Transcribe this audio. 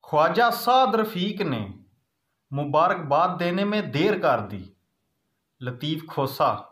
ख्वाजा साद रफ़ीक ने मुबारकबाद देने में देर कर दी। लतीफ़ खोसा।